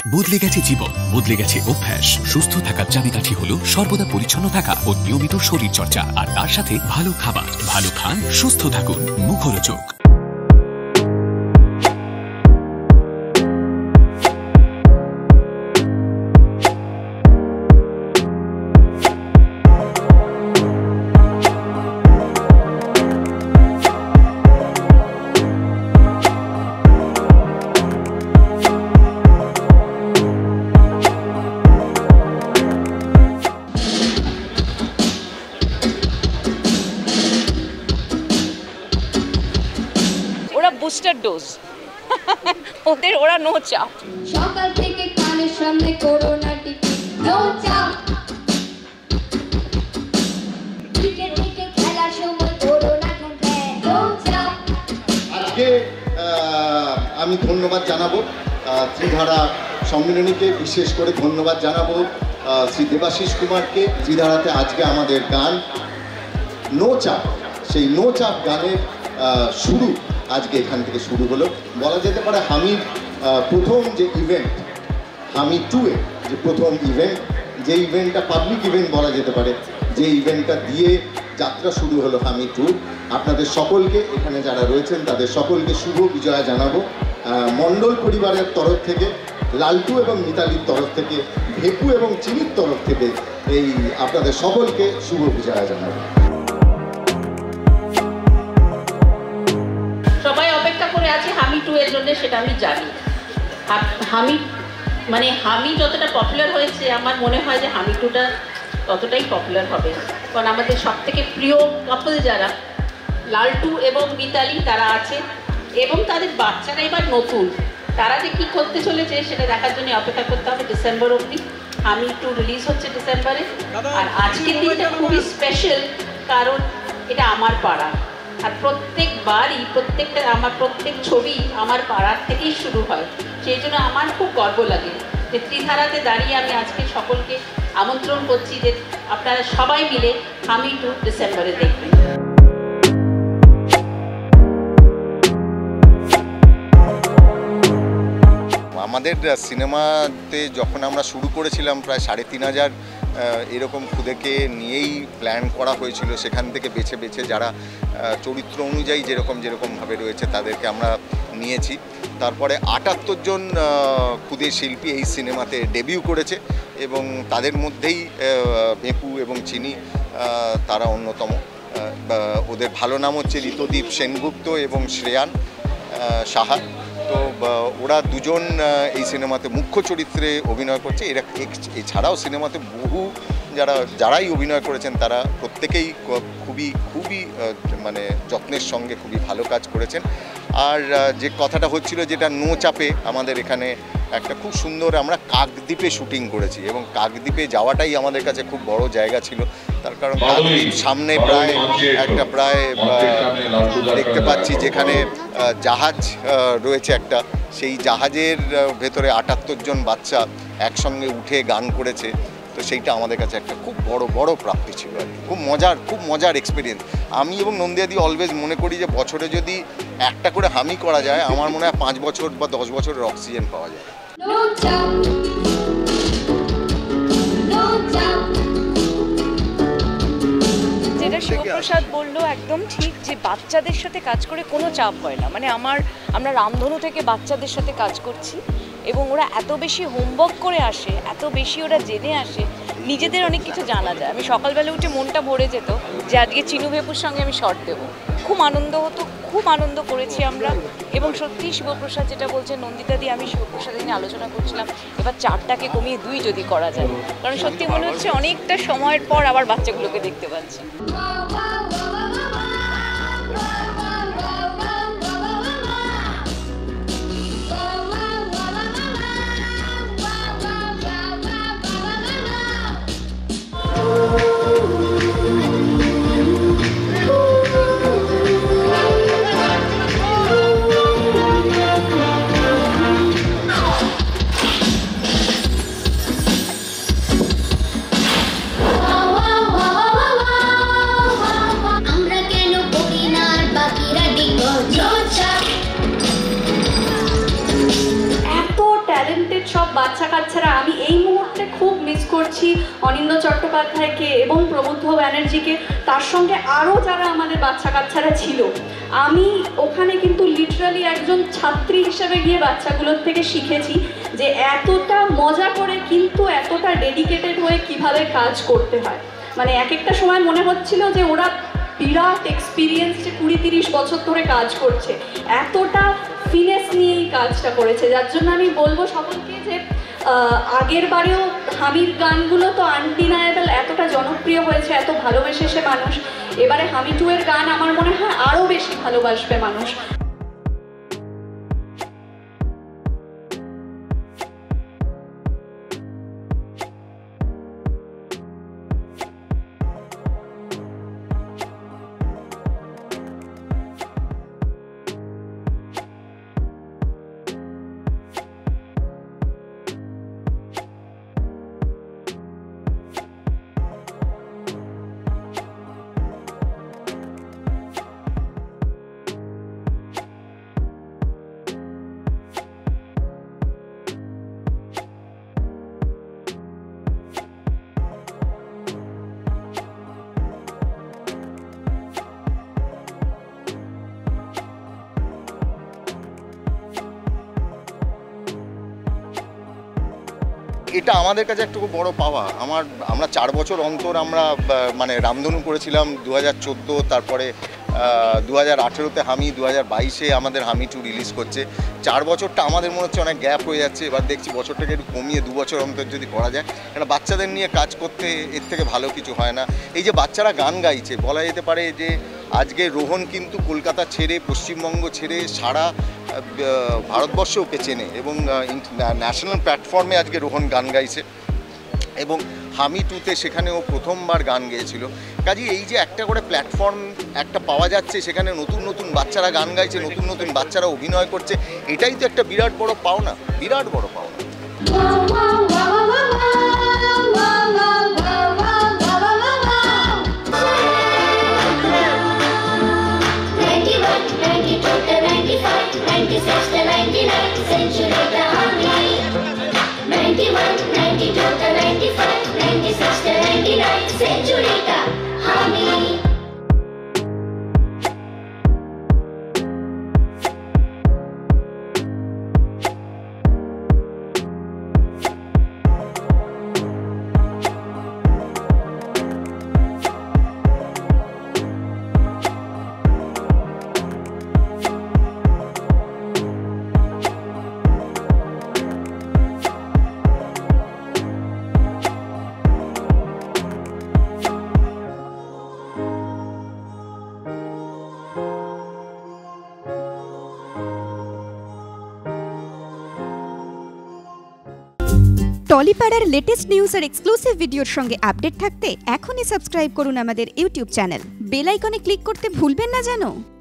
বদলে গেছে জীবন, বদলে গেছে অভ্যাস। সুস্থ থাকার চাবিকাঠি হলো সর্বদা পরিচ্ছন্ন থাকা ও নিয়মিত শরীর চর্চা, আর তার সাথে ভালো খাবার। ভালো খান, সুস্থ থাকুন, মুখরোচক। বুস্টার ডোজ ওদের, ওরা নো চাপ। সকাল থেকে কানের সামনে করোনা টিকে নো চাপ, ক্রিকেট থেকে খেলার সময় করোনা ঢুকে নো চাপ। আজকে আমি ধন্যবাদ জানাবো ত্রিধারা সম্মিলনীকে, বিশেষ করে ধন্যবাদ জানাবো শ্রী দেবাশিস কুমারকে। ত্রিধারাতে আজকে আমাদের গান নো চাপ, সেই নো চাপ গানের শুরু আজকে এখান থেকে শুরু হলো। বলা যেতে পারে হামির প্রথম যে ইভেন্ট, হামি 2-এ যে প্রথম ইভেন্ট, যে ইভেন্টটা পাবলিক ইভেন্ট বলা যেতে পারে, যে ইভেন্টটা দিয়ে যাত্রা শুরু হলো হামি 2। আপনাদের সকলকে, এখানে যারা রয়েছেন তাদের সকলকে শুভ বিজয়া জানাবো মণ্ডল পরিবারের তরফ থেকে, লালটু এবং মিতালির তরফ থেকে, ভেপু এবং চিনির তরফ থেকে এই আপনাদের সকলকে শুভ বিজয়া জানাবো। সবাই অপেক্ষা করে আছে হামি 2 এর জন্য, সেটা আমি জানি। হামি মানে হামি যতটা পপুলার হয়েছে, আমার মনে হয় যে হামি 2টা ততটাই পপুলার হবে। কারণ আমাদের সব থেকে প্রিয় কাপল যারা লালটু এবং মিতালি, তারা আছে এবং তাদের বাচ্চারা এবার নতুন, তারা যে কী করতে চলেছে সেটা দেখার জন্য অপেক্ষা করতে হবে ডিসেম্বর অবধি। হামি 2 রিলিজ হচ্ছে ডিসেম্বরে। আর আজকের দিনটা খুবই স্পেশাল, কারণ এটা আমার পাড়া। আর প্রত্যেকবারই আমার প্রত্যেক ছবি আমার পাড়ার থেকেই শুরু হয়। সেই জন্য আমার খুব গর্ব লাগে যে ত্রিধারাতে দাঁড়িয়ে আমি আজকে সকলকে আমন্ত্রণ করছি যে আপনারা সবাই মিলে হামি 2 ডিসেম্বরে দেখবেন। আমাদের সিনেমাতে যখন আমরা শুরু করেছিলাম প্রায় 3,500 এরকম খুদেকে নিয়েই প্ল্যান করা হয়েছিল। সেখান থেকে বেছে বেছে যারা চরিত্র অনুযায়ী যেরকমভাবে রয়েছে তাদেরকে আমরা নিয়েছি। তারপরে 78 জন খুদে শিল্পী এই সিনেমাতে ডেবিউ করেছে এবং তাদের মধ্যেই ভেপু এবং চিনি তারা অন্যতম। ওদের ভালো নাম হচ্ছে ঋতদীপ সেনগুপ্ত এবং শ্রেয়ান সাহা। তো ওরা দুজন এই সিনেমাতে মুখ্য চরিত্রে অভিনয় করছে। এরা এছাড়াও সিনেমাতে বহু যারাই অভিনয় করেছেন তারা প্রত্যেকেই খুবই মানে যত্নের সঙ্গে খুবই ভালো কাজ করেছেন। আর যে কথাটা হচ্ছিল, যেটা নো চাপে, আমাদের এখানে একটা খুব সুন্দর, আমরা কাকদ্বীপে শুটিং করেছি এবং কাকদ্বীপে যাওয়াটাই আমাদের কাছে খুব বড় জায়গা ছিল। তার কারণ কাকদ্বীপ সামনে প্রায় দেখতে পাচ্ছি যেখানে জাহাজ রয়েছে একটা, সেই জাহাজের ভেতরে 78 জন বাচ্চা একসঙ্গে উঠে গান করেছে। তো সেইটা আমাদের কাছে একটা খুব বড় প্রাপ্তি ছিল আর কি। খুব মজার এক্সপিরিয়েন্স। আমি এবং নন্দিয়াদি অলওয়েজ মনে করি যে বছরে যদি একটা করে হামি করা যায়, আমার মনে হয় 5 বছর বা 10 বছরের অক্সিজেন পাওয়া যায়। যেটা শিবপ্রসাদ বললো একদম ঠিক, যে বাচ্চাদের সাথে কাজ করে কোনো চাপ হয় না। মানে আমরা রামধনু থেকে বাচ্চাদের সাথে কাজ করছি এবং ওরা এত বেশি হোমওয়ার্ক করে আসে, এত বেশি ওরা জেনে আসে, নিজেদের অনেক কিছু জানা যায়। আমি সকালবেলা উঠে মনটা ভরে যেত যে আজকে চিনু ভেপুর সঙ্গে আমি শর্ট দেবো। খুব আনন্দ হতো, খুব আনন্দ করেছি আমরা। এবং সত্যি শিবপ্রসাদ যেটা বলছেন, নন্দিতা দিয়ে আমি শিবপ্রসাদের নিয়ে আলোচনা করছিলাম, এবার 4টাকে কমিয়ে 2 যদি করা যায়, কারণ সত্যি মনে হচ্ছে অনেকটা সময়ের পর আবার বাচ্চাগুলোকে দেখতে পাচ্ছি। সব বাচ্চা কাচ্চারা, আমি এই মুহূর্তে খুব মিস করছি অনিন্দ চট্টোপাধ্যায়কে এবং প্রবুদ্ধ ব্যানার্জিকে, তার সঙ্গে আরও যারা আমাদের বাচ্চা কাচ্চারা ছিল। আমি ওখানে কিন্তু লিটারালি একজন ছাত্রী হিসেবে গিয়ে বাচ্চাগুলোর থেকে শিখেছি যে এতটা মজা করে কিন্তু এতটা ডেডিকেটেড হয়ে কিভাবে কাজ করতে হয়। মানে এক একটা সময় মনে হচ্ছিল যে ওরা বিরাট এক্সপিরিয়েন্স, যে 20-30 বছর ধরে কাজ করছে, এতটা ফিনেস নিয়েই কাজটা করেছে। যার জন্য আমি বলবো সকলকে যে আগের বারেও হামির গানগুলো তো আনডিনায়েবল, এতটা জনপ্রিয় হয়েছে, এত ভালোবেসেছে মানুষ। এবারে হামি 2 এর গান আমার মনে হয় আরও বেশি ভালোবাসবে মানুষ। এটা আমাদের কাছে একটা খুব বড় পাওয়া। আমরা 4 বছর অন্তর আমরা মানে রামধনু করেছিলাম 2014, তারপরে 2018-তে হামি, 2022-এ আমাদের হামি 2 রিলিজ করছে। 4 বছরটা আমাদের মনে হচ্ছে অনেক গ্যাপ হয়ে যাচ্ছে। এবার দেখছি বছরটাকে একটু কমিয়ে 2 বছর অন্তর যদি করা যায়, কারণ বাচ্চাদের নিয়ে কাজ করতে এর থেকে ভালো কিছু হয় না। এই যে বাচ্চারা গান গাইছে, বলা যেতে পারে যে আজকে রোহন কিন্তু কলকাতা ছেড়ে, পশ্চিমবঙ্গ ছেড়ে সারা ভারতবর্ষ ওকে চেনে এবং ন্যাশনাল প্ল্যাটফর্মে আজকে রোহন গান গাইছে এবং হামি 2-তে সেখানেও প্রথমবার গান গেয়েছিল। কাজেই এই যে একটা করে প্ল্যাটফর্ম একটা পাওয়া যাচ্ছে, সেখানে নতুন নতুন বাচ্চারা গান গাইছে, নতুন নতুন বাচ্চারা অভিনয় করছে, এটাই তো একটা বিরাট বড় পাওনা, বিরাট বড় পাওনা। টলিপাড়ার লেটেস্ট নিউজ আর এক্সক্লুসিভ ভিডিওর সঙ্গে আপডেট থাকতে এখনই সাবস্ক্রাইব করুন আমাদের ইউটিউব চ্যানেল। বেল আইকনে ক্লিক করতে ভুলবেন না যেন।